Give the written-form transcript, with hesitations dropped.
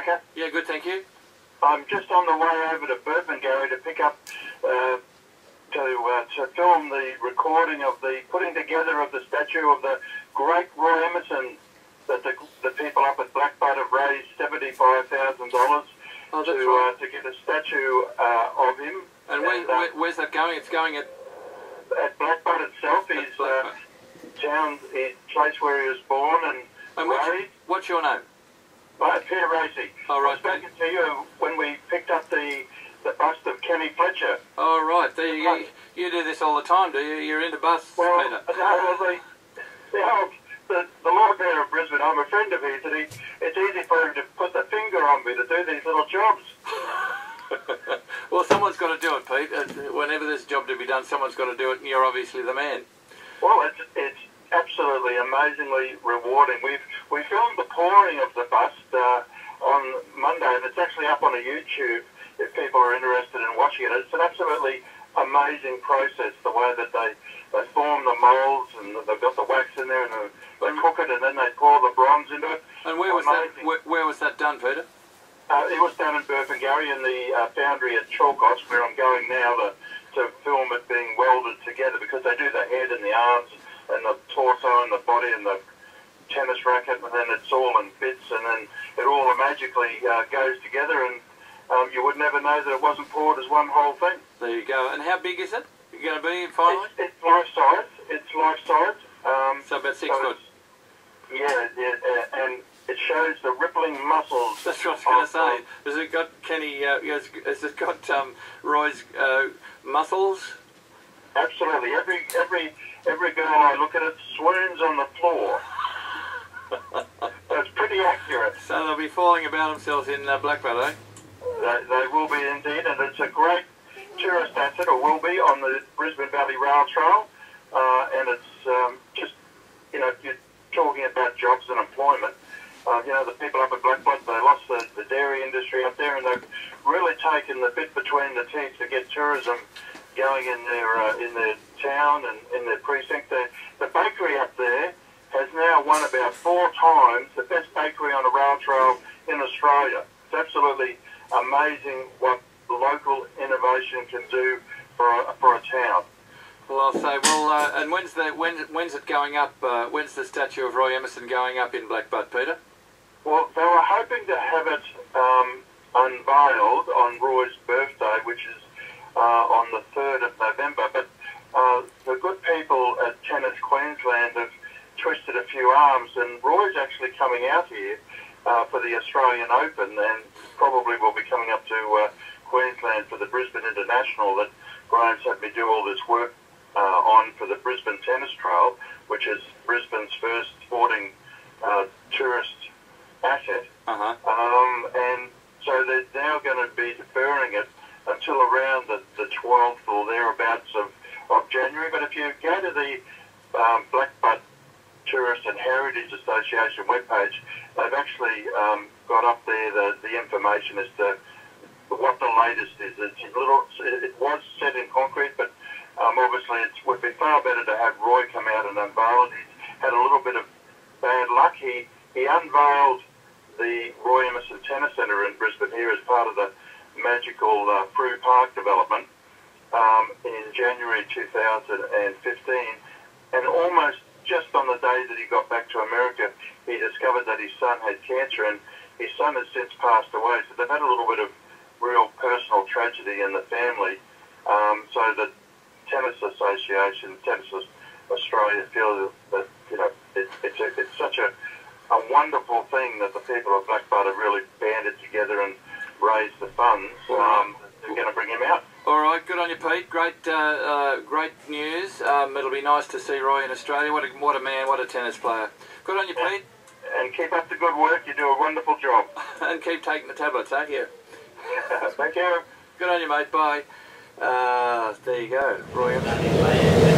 Macca? Yeah, good, thank you. I'm just on the way over to Burpengary to pick up, to film the recording of the putting together of the statue of the great Roy Emerson that the people up at Blackbutt have raised $75,000 to get a statue of him. And where's that going? It's going at Blackbutt itself. His town, his place where he was born and raised. What's your name? Peter Racy. Oh, right. I've spoken to you when we picked up the bust of Kenny Fletcher. Oh, right. You do this all the time, do you? You're into busts, well, Peter. The Lord Mayor of Brisbane, I'm a friend of his, and it's easy for him to put the finger on me to do these little jobs. Well, someone's got to do it, Pete. Whenever there's a job to be done, someone's got to do it, and you're obviously the man. Well, it's absolutely amazingly rewarding. We filmed the pouring of the bust on Monday, and it's actually up on a YouTube if people are interested in watching it. It's an absolutely amazing process, the way that they form the moulds, and they've got the wax in there, and they cook it, and then they pour the bronze into it. And where was that done, Peter? It was done in Burpengary in the foundry at Chalkos, where I'm going now to film it being welded together, because they do the head and the arms and the torso and the body and the tennis racket, and then it's all in bits, and then it all magically goes together, and you would never know that it wasn't poured as one whole thing. There you go. And how big is it? You're going to be finally? It's life size. It's life size. So about 6 foot. Yeah, and it shows the rippling muscles. That's what I was going to say. Has it got Kenny? Has it got Roy's muscles? Absolutely. Every girl I look at it swoons on the floor. That's pretty accurate. So they'll be falling about themselves in Blackbutt, eh? They will be indeed, and it's a great tourist asset, or will be, on the Brisbane Valley Rail Trail. And it's just, if you're talking about jobs and employment, the people up at Blackbutt, they lost the dairy industry up there, and they've really taken the bit between the teeth to get tourism going in their town and in their precinct. The bakery up there has now won about 4 times the best bakery on a rail trail in Australia. It's absolutely amazing what local innovation can do for a town. Well, I'll say, and when's it going up? When's the statue of Roy Emerson going up in Blackbutt, Peter? Well, they were hoping to have it unveiled on Roy's birthday, which is on the 3rd of November, but the good people at Tennis Queensland have twisted a few arms, and Roy's actually coming out here for the Australian Open, and probably will be coming up to Queensland for the Brisbane International that Graham's had me do all this work on for the Brisbane Tennis Trail, which is Brisbane's first sporting tourist asset. And so they're now going to be deferring it until around the 12th or thereabouts of January. But if you go to the Blackbutt Tourist and Heritage Association webpage, they've actually got up there the information as to what the latest is. It was set in concrete, but obviously it would be far better to have Roy come out and unveil it. He's had a little bit of bad luck. He unveiled the Roy Emerson Tennis Centre in Brisbane here as part of the magical Frew Park development in January 2015, and almost just on the day that he got back to America, he discovered that his son had cancer, and his son has since passed away. So they've had a little bit of real personal tragedy in the family. So the Tennis Association, Tennis Australia, feel that it's such a wonderful thing that the people of Blackbutt have really banded together and raised the funds. They're going to bring him out. All right, good on you, Pete. Great news. It'll be nice to see Roy in Australia. What a man, what a tennis player. Good on you, Pete. And keep up the good work. You do a wonderful job. And keep taking the tablets, thank you. Thank you. Good on you, mate. Bye. There you go, Roy Emerson.